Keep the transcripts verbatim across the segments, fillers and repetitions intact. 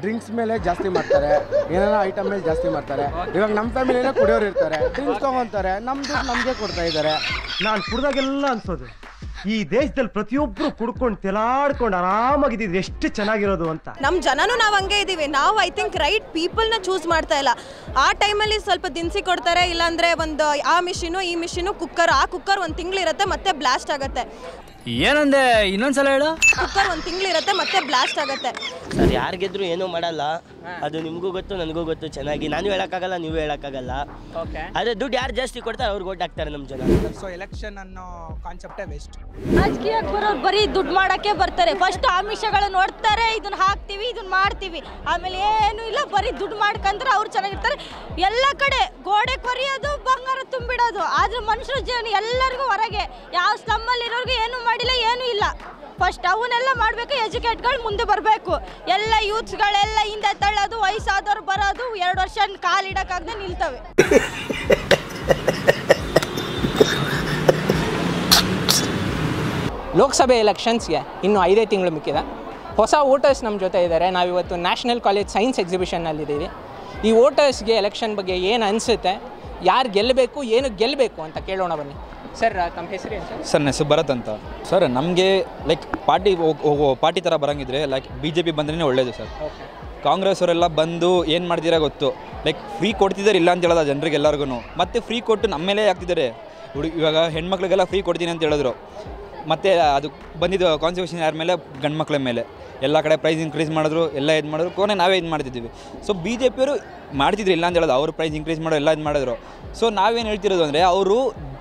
Drinks ಮೇಲೆ ಜಾಸ್ತಿ ಮಾಡ್ತಾರೆ, ಏನಾರ ಐಟಮ್ ಮೇಲೆ ಜಾಸ್ತಿ ಮಾಡ್ತಾರೆ. ಇವಾಗ ನಮ್ಮ ಫ್ಯಾಮಿಲಿಯಲ್ಲೇ ಕುಡಿಯೋರು ಇರ್ತಾರೆ, ಡ್ರಿಂಕ್ಸ್ ತೊಗೊತಾರೆ, ನಮ್ಮ ದುಡ್ಡು ನಮಗೆ ಕೊಡ್ತಾ ಇದ್ದಾರೆ. ನಾನು ಕುಡ್ದಾಗೆಲ್ಲ ಅನ್ಸೋದು ಈ ದೇಶದಲ್ಲಿ ಪ್ರತಿಯೊಬ್ಬರು ಕುಡ್ಕೊಂಡು ತೆಲಾಡ್ಕೊಂಡು ಆರಾಮಾಗಿದ್ದು ಎಷ್ಟು ಚೆನ್ನಾಗಿರೋದು ಅಂತ. ನಮ್ಮ ಜನನು ನಾವು ಹಂಗೆ ಇದ್ದೀವಿ. ನಾವು ಐ ಥಿಂಕ್ ರೈಟ್ ಪೀಪಲ್ನ ಚೂಸ್ ಮಾಡ್ತಾ ಇಲ್ಲ. ಆ ಟೈಮಲ್ಲಿ ಸ್ವಲ್ಪ ದಿನಸಿ ಕೊಡ್ತಾರೆ, ಇಲ್ಲಾಂದರೆ ಒಂದು ಆ ಮಿಷಿನು ಈ ಮಿಷಿನು ಕುಕ್ಕರ್, ಆ ಕುಕ್ಕರ್ ಒಂದು ತಿಂಗಳಿರುತ್ತೆ ಮತ್ತೆ ಬ್ಲಾಸ್ಟ್ ಆಗುತ್ತೆ. ಏನಂದೆ ಇನ್ನೊಂದ್ಸಲ ಹೇಳು. ಕುಕ್ಕರ್ ಒಂದು ತಿಂಗಳಿರುತ್ತೆ ಮತ್ತೆ ಬ್ಲಾಸ್ಟ್ ಆಗುತ್ತೆ. ಸರ್ ಯಾರಿಗೆದ್ರು ಏನೂ ಮಾಡಲ್ಲ, ಅದು ನಿಮಗೂ ಗೊತ್ತು ನನಗೂ ಗೊತ್ತು ಚೆನ್ನಾಗಿ. ನಾನು ಹೇಳೋಕ್ಕಾಗಲ್ಲ, ನೀವು ಹೇಳೋಕ್ಕಾಗಲ್ಲ. ಆದರೆ ದುಡ್ಡು ಯಾರು ಜಾಸ್ತಿ ಕೊಡ್ತಾರೆ ಅವ್ರಿಗೆ ಓಟ್ ಹಾಕ್ತಾರೆ ನಮ್ಮ ಜನ. ಸೊ ಎಲೆಕ್ಷನ್ ಅನ್ನೋ ಕಾನ್ಸೆಪ್ಟೇ ವೆಸ್ಟ್. ರಾಜಕೀಯಕ್ಕೆ ಬರೋರು ಬರೀ ದುಡ್ಡು ಮಾಡೋಕ್ಕೆ ಬರ್ತಾರೆ. ಫಸ್ಟ್ ಆಮಿಷಗಳು ನೋಡ್ತಾರೆ, ಇದನ್ನ ಹಾಕ್ತೀವಿ ಇದನ್ನ ಮಾಡ್ತೀವಿ, ಆಮೇಲೆ ಏನು ಇಲ್ಲ ಬರೀ ದುಡ್ಡು ಮಾಡ್ಕೊಂತಾರೆ. ಅವ್ರು ಚೆನ್ನಾಗಿರ್ತಾರೆ. ಎಲ್ಲ ಕಡೆ ಗೋಡೆ ಕೊರಿಯೋದು, ಬಂಗಾರ ತುಂಬಿಡೋದು. ಆದ್ರೆ ಮನುಷ್ಯರ ಜೀವನ ಎಲ್ಲರಿಗೂ ಹೊರಗೆ, ಯಾವ ಸ್ಲಮ್ಮಲ್ಲಿ ಇರೋರ್ಗೂ ಏನು ಮಾಡಿಲ್ಲ, ಏನೂ ಇಲ್ಲ. ಫಸ್ಟ್ ಅವನ್ನೆಲ್ಲ ಮಾಡಬೇಕು, ಎಜುಕೇಟ್ಗಳು ಮುಂದೆ ಬರಬೇಕು. ಎಲ್ಲ ಯೂತ್ಸ್ಗಳೆಲ್ಲ ಹಿಂದೆ ತಳ್ಳೋದು, ವಯಸ್ಸಾದವ್ರು ಬರೋದು, ಎರಡು ವರ್ಷ ಕಾಲಿಡೋಕ್ಕಾಗದೆ ನಿಲ್ತವೆ. ಲೋಕಸಭೆ ಎಲೆಕ್ಷನ್ಸ್ಗೆ ಇನ್ನು ಐದೇ ತಿಂಗಳು ಮಿಕ್ಕಿದೆ. ಹೊಸ ವೋಟರ್ಸ್ ನಮ್ಮ ಜೊತೆ ಇದ್ದಾರೆ. ನಾವಿವತ್ತು ನ್ಯಾಷನಲ್ ಕಾಲೇಜ್ ಸೈನ್ಸ್ ಎಕ್ಸಿಬಿಷನ್ನಲ್ಲಿದ್ದೀವಿ. ಈ ವೋಟರ್ಸ್ಗೆ ಎಲೆಕ್ಷನ್ ಬಗ್ಗೆ ಏನು ಅನಿಸುತ್ತೆ, ಯಾರು ಗೆಲ್ಲಬೇಕು, ಏನು ಗೆಲ್ಲಬೇಕು ಅಂತ ಕೇಳೋಣ ಬನ್ನಿ. ಸರ್ ತಮ್ಮ ಹೆಸರು ಏನು ಸರ್? ಸರ್ ನನ್ನ ಹೆಸರು ಭರತ್ ಅಂತ. ಸರ್ ನಮಗೆ ಲೈಕ್ ಪಾರ್ಟಿ ಹೋಗೋ ಪಾರ್ಟಿ ಥರ ಬರೋಂಗಿದ್ರೆ ಲೈಕ್ ಬಿ ಜೆ ಪಿ ಬಂದ್ರೇ ಒಳ್ಳೇದು ಸರ್. ಕಾಂಗ್ರೆಸ್ ಅವರೆಲ್ಲ ಬಂದು ಏನು ಮಾಡ್ತೀರಾ ಗೊತ್ತು, ಲೈಕ್ ಫ್ರೀ ಕೊಡ್ತಿದ್ದಾರೆ ಇಲ್ಲ ಅಂತ ಹೇಳೋದು ಜನರಿಗೆ ಎಲ್ಲರಿಗೂ. ಮತ್ತು ಫ್ರೀ ಕೊಟ್ಟು ನಮ್ಮ ಮೇಲೆ ಹಾಕ್ತಿದ್ದಾರೆ. ಹುಡುಗ ಇವಾಗ ಹೆಣ್ಮಕ್ಳಿಗೆಲ್ಲ ಫ್ರೀ ಕೊಡ್ತೀನಿ ಅಂತ ಹೇಳಿದ್ರು. ಮತ್ತು ಅದು ಬಂದಿದ್ದು ಕಾನ್ಸ್ಟಿಟ್ಯೂಷನ್ ಯಾರ ಮೇಲೆ, ಗಂಡು ಮಕ್ಕಳ ಮೇಲೆ. ಎಲ್ಲ ಕಡೆ ಪ್ರೈಸ್ ಇನ್ಕ್ರೀಸ್ ಮಾಡಿದ್ರು, ಎಲ್ಲ ಇದು ಮಾಡಿದ್ರು, ಕೊನೆ ನಾವೇ ಇದು ಮಾಡ್ತಿದ್ದೀವಿ. ಸೊ ಬಿ ಜೆ ಪಿಯವರು ಮಾಡ್ತಿದ್ರು ಇಲ್ಲ ಅಂತ ಹೇಳೋದು, ಅವರು ಪ್ರೈಸ್ ಇನ್ಕ್ರೀಸ್ ಮಾಡೋ ಎಲ್ಲ ಇದು ಮಾಡಿದ್ರು. ಸೊ ನಾವೇನು ಹೇಳ್ತಿರೋದು ಅಂದರೆ ಅವರು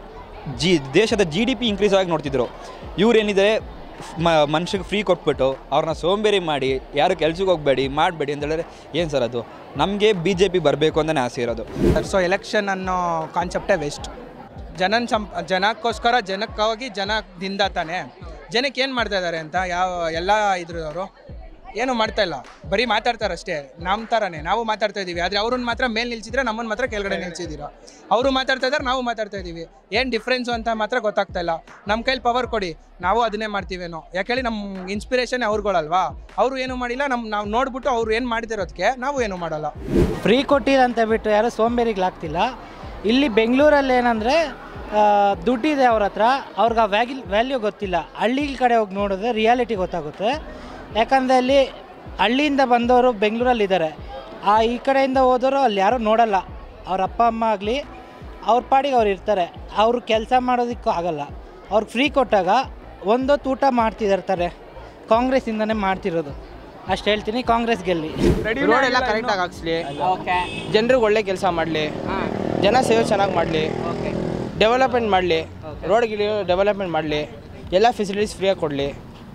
ಜಿ ದೇಶದ ಜಿ ಡಿ ಪಿ ಇನ್ಕ್ರೀಸ್ ಆಗಿ ನೋಡ್ತಿದ್ರು. ಇವ್ರೇನಿದೆ ಮ ಮನುಷ್ಯಗೆ ಫ್ರೀ ಕೊಟ್ಬಿಟ್ಟು ಅವ್ರನ್ನ ಸೋಂಬೇರಿ ಮಾಡಿ ಯಾರು ಕೆಲ್ಸಕ್ಕೆ ಹೋಗಬೇಡಿ ಮಾಡಬೇಡಿ ಅಂತ ಹೇಳಿದ್ರೆ ಏನು ಸರ್ ಅದು? ನಮಗೆ ಬಿ ಜೆ ಪಿ ಬರಬೇಕು ಅಂತಲೇ ಆಸೆ ಇರೋದು. ಸೊ ಎಲೆಕ್ಷನ್ ಅನ್ನೋ ಕಾನ್ಸೆಪ್ಟೇ ವೆಸ್ಟ್. ಜನನ ಸಂಪ್ ಜನಕ್ಕೋಸ್ಕರ ಜನಕ್ಕಾಗಿ ಜನದಿಂದ ತಾನೆ. ಜನಕ್ಕೆ ಏನು ಮಾಡ್ತಾ ಇದ್ದಾರೆ ಅಂತ ಯಾವ ಎಲ್ಲ ಇದ್ರವರು ಏನು ಮಾಡ್ತಾ ಇಲ್ಲ, ಬರೀ ಮಾತಾಡ್ತಾರೆ ಅಷ್ಟೇ. ನಮ್ಮ ಥರನೇ ನಾವು ಮಾತಾಡ್ತಾ ಇದ್ದೀವಿ, ಆದರೆ ಅವ್ರನ್ನ ಮಾತ್ರ ಮೇಲೆ ನಿಲ್ಸಿದ್ರೆ ನಮ್ಮನ್ನು ಮಾತ್ರ ಕೆಳಗಡೆ ನಿಲ್ಸಿದ್ದೀರಾ. ಅವರು ಮಾತಾಡ್ತಾ ಇದ್ದಾರೆ, ನಾವು ಮಾತಾಡ್ತಾ ಇದ್ದೀವಿ. ಏನು ಡಿಫ್ರೆನ್ಸು ಅಂತ ಮಾತ್ರ ಗೊತ್ತಾಗ್ತಾ ಇಲ್ಲ. ನಮ್ಮ ಕೈಲಿ ಪವರ್ ಕೊಡಿ, ನಾವು ಅದನ್ನೇ ಮಾಡ್ತೀವೇನೋ. ಯಾಕೇಳಿ ನಮ್ಮ ಇನ್ಸ್ಪಿರೇಷನ್ ಅವ್ರುಗಳಲ್ವಾ. ಅವರು ಏನು ಮಾಡಿಲ್ಲ, ನಮ್ಮ ನಾವು ನೋಡ್ಬಿಟ್ಟು ಅವ್ರು ಏನು ಮಾಡ್ತಿರೋದಕ್ಕೆ ನಾವು ಏನು ಮಾಡಲ್ಲ. ಫ್ರೀ ಕೊಟ್ಟಿಲ್ಲ ಅಂತ ಬಿಟ್ಟು ಯಾರು ಸೋಂಬೇರಿಗಳಾಗ್ತಿಲ್ಲ. ಇಲ್ಲಿ ಬೆಂಗಳೂರಲ್ಲಿ ಏನಂದರೆ ದುಡ್ಡಿದೆ ಅವ್ರ ಹತ್ರ, ಅವ್ರಿಗೆ ಆ ವ್ಯಾಗ್ಯು ವ್ಯಾಲ್ಯೂ ಗೊತ್ತಿಲ್ಲ. ಹಳ್ಳಿ ಕಡೆ ಹೋಗಿ ನೋಡಿದ್ರೆ ರಿಯಾಲಿಟಿ ಗೊತ್ತಾಗುತ್ತೆ. ಯಾಕಂದರೆ ಅಲ್ಲಿ ಹಳ್ಳಿಯಿಂದ ಬಂದವರು ಬೆಂಗಳೂರಲ್ಲಿದ್ದಾರೆ, ಆ ಈ ಕಡೆಯಿಂದ ಹೋದವರು ಅಲ್ಲಿ ಯಾರೂ ನೋಡಲ್ಲ. ಅವ್ರ ಅಪ್ಪ ಅಮ್ಮ ಆಗಲಿ ಅವ್ರ ಪಾಡಿಗೆ ಅವ್ರು ಇರ್ತಾರೆ, ಅವರು ಕೆಲಸ ಮಾಡೋದಕ್ಕೂ ಆಗಲ್ಲ. ಅವ್ರಿಗೆ ಫ್ರೀ ಕೊಟ್ಟಾಗ ಒಂದೊತ್ತು ಊಟ ಮಾಡ್ತಿರ್ತಾರೆ. ಕಾಂಗ್ರೆಸ್ಸಿಂದನೇ ಮಾಡ್ತಿರೋದು ಅಷ್ಟು ಹೇಳ್ತೀನಿ. ಕಾಂಗ್ರೆಸ್ ಗೆಲ್ಲಿ. ರೋಡ್ ಎಲ್ಲ ಕರೆಕ್ಟಾಗಿ ಹಾಕ್ಸ್ಲಿ, ಜನರಿಗೆ ಒಳ್ಳೆ ಕೆಲಸ ಮಾಡಲಿ, ಜನ ಸೇವೆ ಚೆನ್ನಾಗಿ ಮಾಡಲಿ, ಡೆವಲಪ್ಮೆಂಟ್ ಮಾಡಲಿ, ರೋಡ್ಗೆ ಡೆವಲಪ್ಮೆಂಟ್ ಮಾಡಲಿ, ಎಲ್ಲ ಫೆಸಿಲಿಟೀಸ್ ಫ್ರೀಯಾಗಿ ಕೊಡಲಿ.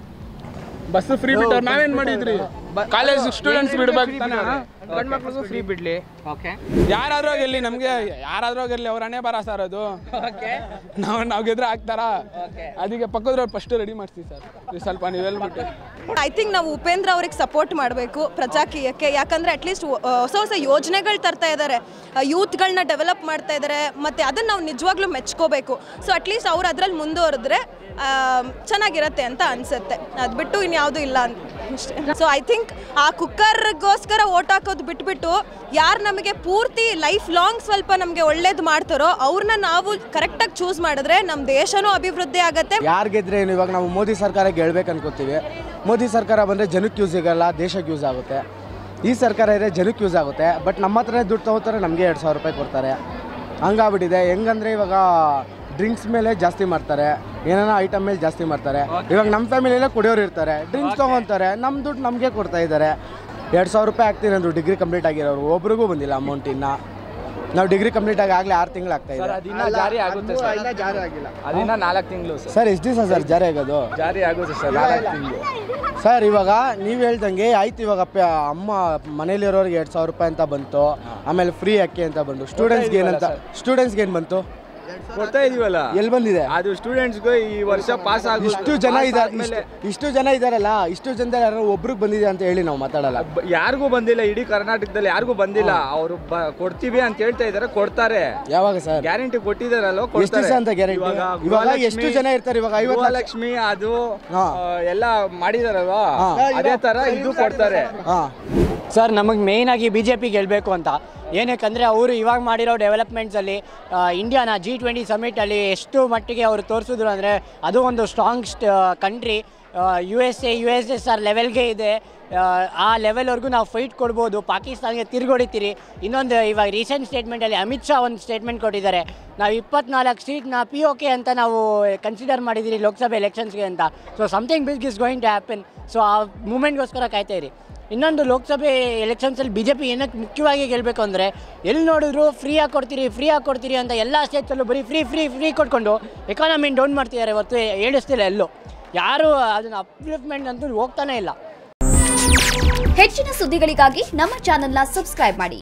ಬಸ್ ಫ್ರೀ ಬಿಟ್ಟವ್ರು ನಾವೇನು ಮಾಡಿದ್ರಿ? ಕಾಲೇಜ್ ಸ್ಟೂಡೆಂಟ್ಸ್ ಬಿಡ್ಬೇಕು ತಾನೆ, ಗಂಡು ಮಕ್ಳಿಗೂ ಫ್ರೀ ಬಿಡಲಿ. ಯಾರಾದ್ರೂ ಗೆಲ್ಲಿ, ನಮಗೆ ಯಾರಾದ್ರೂ ಗೆಲ್ಲಿ, ಅವ್ರ ಹಣೆ ಬರ ಸರ್ ಅದು. ನಾವು ನಾವು ಗೆದ್ರೆ ಆಗ್ತಾರಾ? ಅದಕ್ಕೆ ಪಕ್ಕದವ್ರು ಫಸ್ಟ್ ರೆಡಿ ಮಾಡ್ತೀವಿ ಸರ್. ಸ್ವಲ್ಪ ನೀವು ಹೇಳ್ಬಿಟ್ಟು ಐ ಥಿಂಕ್ ನಾವು ಉಪೇಂದ್ರ ಅವ್ರಿಗೆ ಸಪೋರ್ಟ್ ಮಾಡಬೇಕು ಪ್ರಜಾಕೀಯಕ್ಕೆ. ಯಾಕಂದರೆ ಅಟ್ಲೀಸ್ಟ್ ಹೊಸ ಹೊಸ ಯೋಜನೆಗಳು ತರ್ತಾ ಇದ್ದಾರೆ, ಯೂತ್ಗಳನ್ನ ಡೆವಲಪ್ ಮಾಡ್ತಾ ಇದ್ದಾರೆ, ಮತ್ತು ಅದನ್ನು ನಾವು ನಿಜವಾಗ್ಲೂ ಮೆಚ್ಕೋಬೇಕು. ಸೊ ಅಟ್ಲೀಸ್ಟ್ ಅವ್ರು ಅದರಲ್ಲಿ ಮುಂದುವರೆದ್ರೆ ಚೆನ್ನಾಗಿರತ್ತೆ ಅಂತ ಅನಿಸುತ್ತೆ. ಅದು ಬಿಟ್ಟು ಇನ್ಯಾವುದೂ ಇಲ್ಲ ಅಂತ ಅಷ್ಟೇ. ಸೊ ಐ ಥಿಂಕ್ ಆ ಕುಕ್ಕರ್ಗೋಸ್ಕರ ಓಟ್ ಹಾಕೋದು ಬಿಟ್ಬಿಟ್ಟು ಯಾರು ನಮಗೆ ಪೂರ್ತಿ ಲೈಫ್ ಲಾಂಗ್ ಸ್ವಲ್ಪ ನಮಗೆ ಒಳ್ಳೇದು ಮಾಡ್ತಾರೋ ಅವ್ರನ್ನ ನಾವು ಕರೆಕ್ಟಾಗಿ ಚೂಸ್ ಮಾಡಿದ್ರೆ ನಮ್ಮ ದೇಶನೂ ಅಭಿವೃದ್ಧಿ ಆಗುತ್ತೆ. ಯಾರು ಗೆದ್ರೆ ಏನು, ಇವಾಗ ನಾವು ಮೋದಿ ಸರ್ಕಾರ ಗೆಲ್ಬೇಕು ಅನ್ಕೋತೀವಿ. ಮೋದಿ ಸರ್ಕಾರ ಬಂದರೆ ಜನಕ್ಕೆ ಯೂಸ್ ಸಿಗಲ್ಲ, ದೇಶಕ್ಕೆ ಯೂಸ್ ಆಗುತ್ತೆ. ಈ ಸರ್ಕಾರ ಇದ್ರೆ ಜನಕ್ಕೆ ಯೂಸ್ ಆಗುತ್ತೆ. ಬಟ್ ನಮ್ಮ ಹತ್ರನೇ ದುಡ್ಡು ತೊಗೋತಾರೆ, ನಮಗೆ ಎರಡು ಸಾವಿರ ರೂಪಾಯಿ ಕೊಡ್ತಾರೆ. ಹಂಗಾಗ್ಬಿಟ್ಟಿದೆ. ಹೆಂಗಂದರೆ ಇವಾಗ ಡ್ರಿಂಕ್ಸ್ ಮೇಲೆ ಜಾಸ್ತಿ ಮಾಡ್ತಾರೆ, ಏನಾರ ಐಟಮ್ ಮೇಲೆ ಜಾಸ್ತಿ ಮಾಡ್ತಾರೆ. ಇವಾಗ ನಮ್ಮ ಫ್ಯಾಮಿಲಿಯಲ್ಲೇ ಕುಡಿಯೋರು ಇರ್ತಾರೆ, ಡ್ರಿಂಕ್ಸ್ ತೊಗೊತಾರೆ, ನಮ್ಮ ದುಡ್ಡು ನಮಗೆ ಕೊಡ್ತಾ ಇದ್ದಾರೆ. ಎರಡು ಸಾವಿರ ರೂಪಾಯಿ ಆಗ್ತೀನಿ ಅಂದರು ಡಿಗ್ರಿ ಕಂಪ್ಲೀಟ್ ಆಗಿರೋರು, ಒಬ್ರಿಗೂ ಬಂದಿಲ್ಲ ಅಮೌಂಟ್. ಇನ್ನು ನಾವು ಡಿಗ್ರಿ ಕಂಪ್ಲೀಟ್ ಆಗಿ ಆಗಲೇ ಆರು ತಿಂಗಳು ಆಗ್ತಾ ಇದೆ. ಜಾರಿ ಆಗುತ್ತೆ ಸರ್, ಜಾರಿ ಆಗಿಲ್ಲ ಅದನ್ನ ನಾಲ್ಕು ತಿಂಗಳು ಸರ್. ಎಷ್ಟು ದಿವಸ ಸರ್ ಜಾರಿ ಆಗೋದು? ಜಾರಿ ಆಗುತ್ತೆ ಸರ್ ನಾಲ್ಕು ತಿಂಗಳು ಸರ್. ಇವಾಗ ನೀವು ಹೇಳ್ದಂಗೆ ಆಯ್ತು, ಇವಾಗ ಅಮ್ಮ ಮನೇಲಿರೋರಿಗೆ ಎರಡು ಸಾವಿರ ರೂಪಾಯಿ ಅಂತ ಬಂತು, ಆಮೇಲೆ ಫ್ರೀ ಅಕ್ಕಿ ಅಂತ ಬಂತು. ಸ್ಟೂಡೆಂಟ್ಸ್ಗೆ ಏನಂತ, ಸ್ಟೂಡೆಂಟ್ಸ್ಗೆ ಏನು ಬಂತು? ಕೊಡ್ತಾ ಇದೀವಲ್ಲ, ಎಲ್ಲಿ ಬಂದಿದೆ ಅದು? ಸ್ಟೂಡೆಂಟ್ಸ್ಗೆ ಈ ವರ್ಷ ಪಾಸ್ ಆಗಿ ಇಷ್ಟು ಜನ ಇದ್ದಾರೆ, ಇಷ್ಟು ಜನ ಇದಾರಲ್ಲ, ಇಷ್ಟು ಜನದಲ್ಲಿ ಯಾರು ಒಬ್ರಿಗೆ ಬಂದಿದೆ ಅಂತ ಹೇಳಿ ನಾವು ಮಾತಾಡಲ್ಲ. ಯಾರಿಗೂ ಬಂದಿಲ್ಲ, ಇಡೀ ಕರ್ನಾಟಕದಲ್ಲಿ ಯಾರಿಗೂ ಬಂದಿಲ್ಲ. ಅವರು ಕೊಡ್ತೀವಿ ಅಂತ ಹೇಳ್ತಾ ಇದಾರೆ, ಕೊಡ್ತಾರೆ. ಯಾವಾಗ ಸರ್ ಗ್ಯಾರಂಟಿ ಕೊಟ್ಟಿದಾರಲ್ವ? ಎಷ್ಟು ದಿವಸ ಅಂತ ಗ್ಯಾರಂಟಿ? ಇವಾಗ ಎಷ್ಟು ಜನ ಇರ್ತಾರೆ? ಇವಾಗ ಐವತ್ತು ಲಕ್ಷ್ಮಿ ಅದು ಎಲ್ಲ ಮಾಡಿದಾರಲ್ವಾ, ಅದೇ ತರ ಇದು ಕೊಡ್ತಾರೆ. ಸರ್ ನಮಗೆ ಮೇಯ್ನಾಗಿ ಬಿ ಜೆ ಪಿ ಗೆಲ್ಲಬೇಕು ಅಂತ. ಏನಕ್ಕಂದರೆ ಅವರು ಇವಾಗ ಮಾಡಿರೋ ಡೆವಲಪ್ಮೆಂಟ್ಸಲ್ಲಿ ಇಂಡಿಯಾನ ಜಿ ಟ್ವೆಂಟಿ ಸಮಿಟಲ್ಲಿ ಎಷ್ಟು ಮಟ್ಟಿಗೆ ಅವರು ತೋರಿಸಿದ್ರು ಅಂದರೆ ಅದು ಒಂದು strong country. U S A U S S R ಲೆವೆಲ್ಗೆ ಇದೆ. ಆ ಲೆವೆಲ್ವರೆಗೂ ನಾವು ಫೈಟ್ ಕೊಡ್ಬೋದು. ಪಾಕಿಸ್ತಾನ್ಗೆ ತಿರುಗೊಡಿತೀರಿ. ಇನ್ನೊಂದು ಇವಾಗ ರೀಸೆಂಟ್ ಸ್ಟೇಟ್ಮೆಂಟಲ್ಲಿ ಅಮಿತ್ ಶಾ ಒಂದು ಸ್ಟೇಟ್ಮೆಂಟ್ ಕೊಟ್ಟಿದ್ದಾರೆ, ನಾವು ಇಪ್ಪತ್ನಾಲ್ಕು ಸೀಟ್ನ ಪಿ ಓ ಕೆ ಅಂತ ನಾವು ಕನ್ಸಿಡರ್ ಮಾಡಿದ್ದೀರಿ ಲೋಕಸಭೆ ಎಲೆಕ್ಷನ್ಸ್ಗೆ ಅಂತ. So something big is going to happen. So ಆ ಮೂಮೆಂಟ್ಗೋಸ್ಕರ ಕಾಯ್ತಾ ಇರಿ. ಇನ್ನೊಂದು ಲೋಕಸಭೆ ಎಲೆಕ್ಷನ್ಸಲ್ಲಿ ಬಿ ಜೆ ಪಿ ಏನಕ್ಕೆ ಮುಖ್ಯವಾಗಿ ಗೆಲ್ಲಬೇಕು ಅಂದರೆ, ಎಲ್ಲಿ ನೋಡಿದ್ರು ಫ್ರೀಯಾಗಿ ಕೊಡ್ತೀರಿ ಫ್ರೀಯಾಗಿ ಕೊಡ್ತೀರಿ ಅಂತ ಎಲ್ಲ ಸ್ಟೇಟ್ಸಲ್ಲೂ ಬರೀ ಫ್ರೀ ಫ್ರೀ ಫ್ರೀ ಕೊಟ್ಕೊಂಡು ಎಕಾನಮಿನ ಡೌನ್ ಮಾಡ್ತಿದ್ದಾರೆ ಹೊರತು ಏಳಿಸ್ತಿಲ್ಲ ಎಲ್ಲೂ. ಯಾರು ಅದನ್ನು ಅಪ್ಲಿಫ್ಟ್ಮೆಂಟ್ ಅಂತೂ ಹೋಗ್ತಾನೆ ಇಲ್ಲ. ಹೆಚ್ಚಿನ ಸುದ್ದಿಗಳಿಗಾಗಿ ನಮ್ಮ ಚಾನೆಲ್ನ ಸಬ್ಸ್ಕ್ರೈಬ್ ಮಾಡಿ.